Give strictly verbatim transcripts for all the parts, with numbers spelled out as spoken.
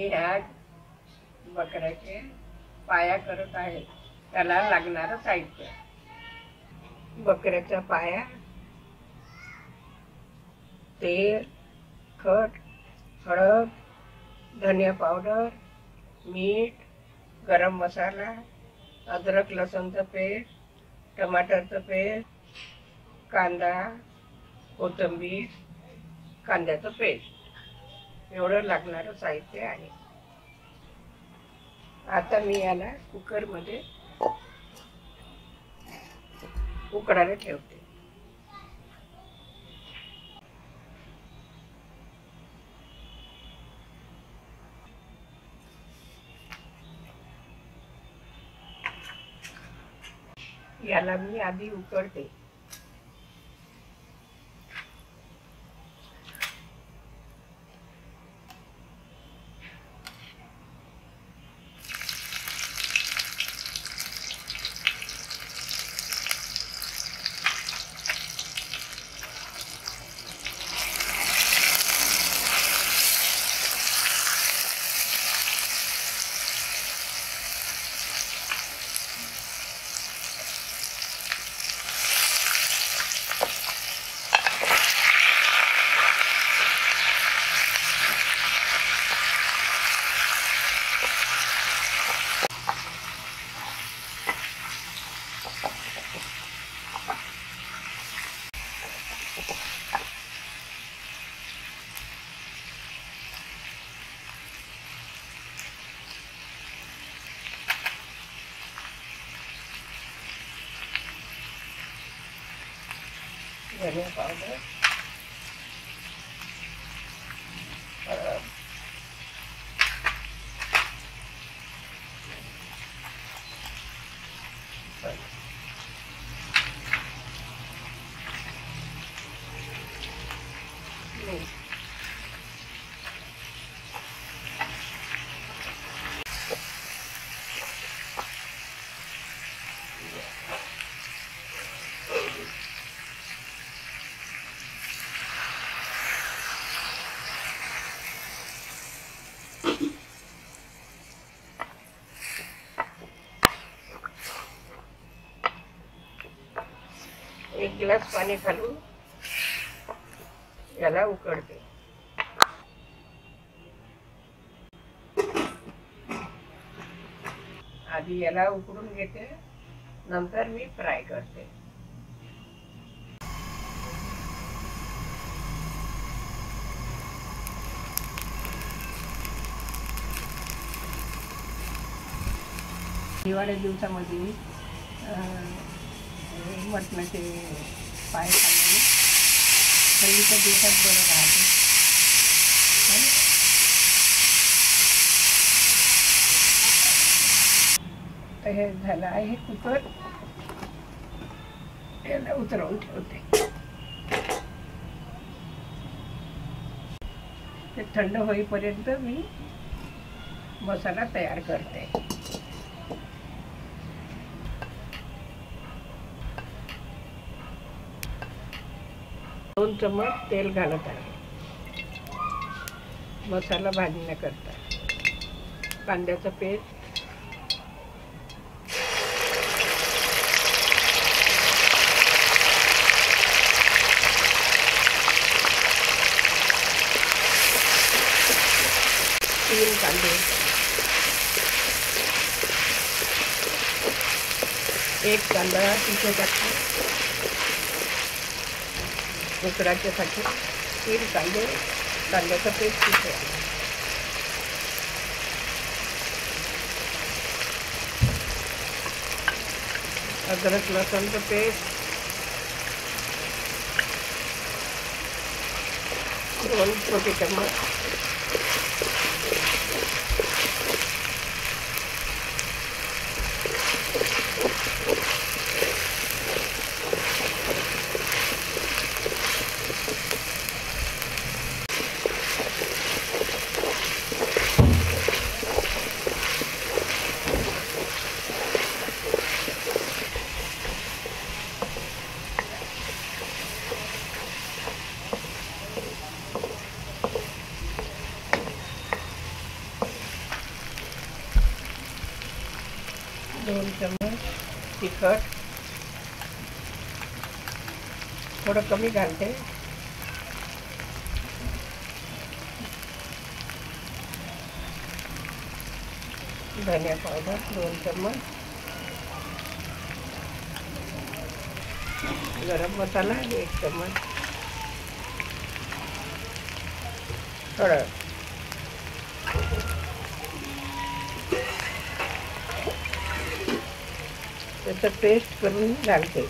मी ह्या बकऱ्याचे पाया करत आहे. त्याला लागणारं साहित्य: बकऱ्याचा पाया, तेल, खट, हळद, धनिया पावडर, मीठ, गरम मसाला, अद्रक लसूणचं पेस्ट, टमाटरचं पेस्ट, कांदा, कोथिंबीर, कांद्याचं पेस्ट एवढं लागणारं साहित्य आहे. आता मी याला कुकरमध्ये उकडायला ठेवते. याला मी आधी उकडते. धनिया पावडर, हळद, मीठ. एक ग्लास पाणी घालून याला उकडते. आधी याला उकडून घेते, नंतर मी फ्राय करते. दिवाळी दिवसामध्ये मटणाचे पाय खाल्ले थंडीच्या दिवसात बरं राहते. तर हे झालं आहे कुकर. याला उतरवून ठेवते. ते थंड होईपर्यंत मी मसाला तयार करते. दोन चम्मच तेल घालत आहे मसाला भाजण्याकरता. कांद्याचं पेस्ट, तीन कांदे, एक कांदा तिथे टाकते उकडायच्यासाठी. तीन कांदे, कांद्याचा पेस्ट तिथे, अद्रक लसूणचं पेस्ट, दोन छोटे चम्मच, दोन चम्मच तिखट, थोडं कमी घालते. धनिया पावडर दोन चम्मच, गरम मसाला एक चम्मच, हळद. त्याचं पेस्ट करून घालते.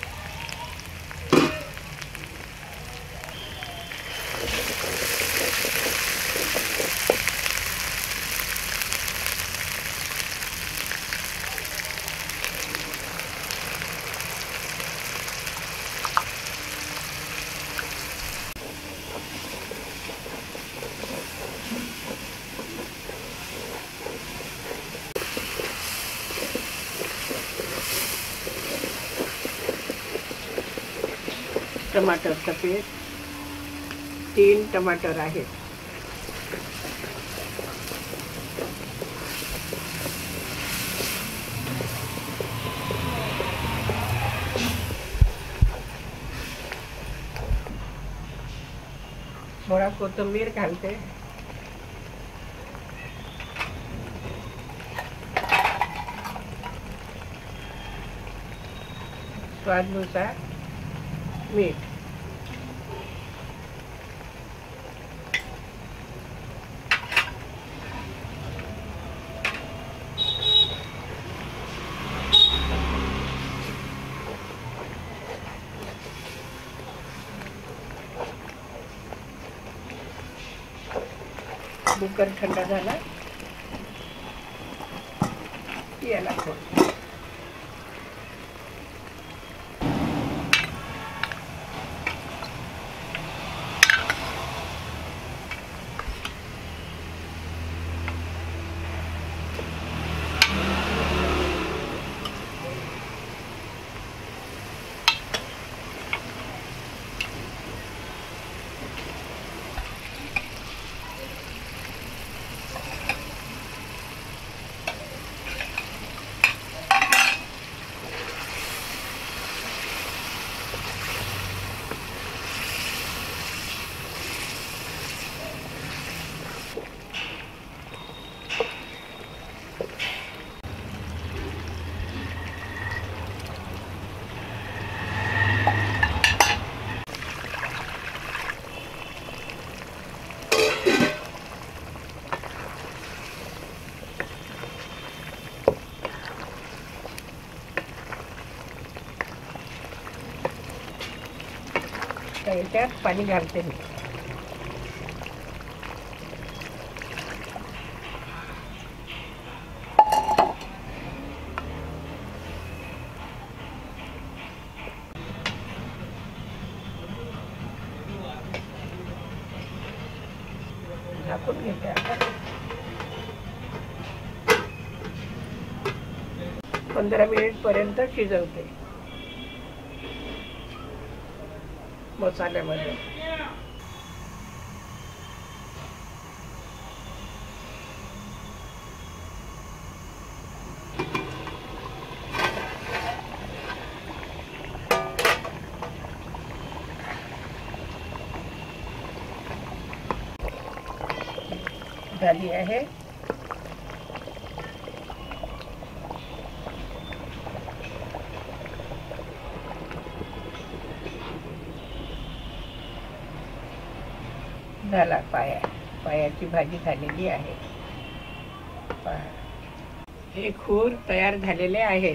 टमाटरचं पेस्ट, तीन टमाटर आहेत. थोडा कोथिंबीर घालते. स्वादानुसार मीठ. कुकर थंड झाला याला खोल. त्याच्यात पाणी घालते मी. झाकून घेते आता. पंधरा मिनिट पर्यंत शिजवते मसाल्यामध्ये. झाली आहे. झाला पाया. पायाची भाजी झालेली आहे. हे खूर तयार झालेले आहेत.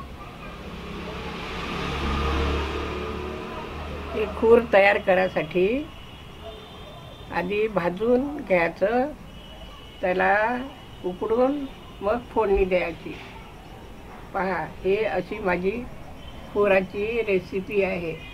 हे खूर तयार करायसाठी आधी भाजून घ्यायचं, त्याला उकडून मग फोडणी द्यायची. पहा, हे अशी माझी खुराची रेसिपी आहे.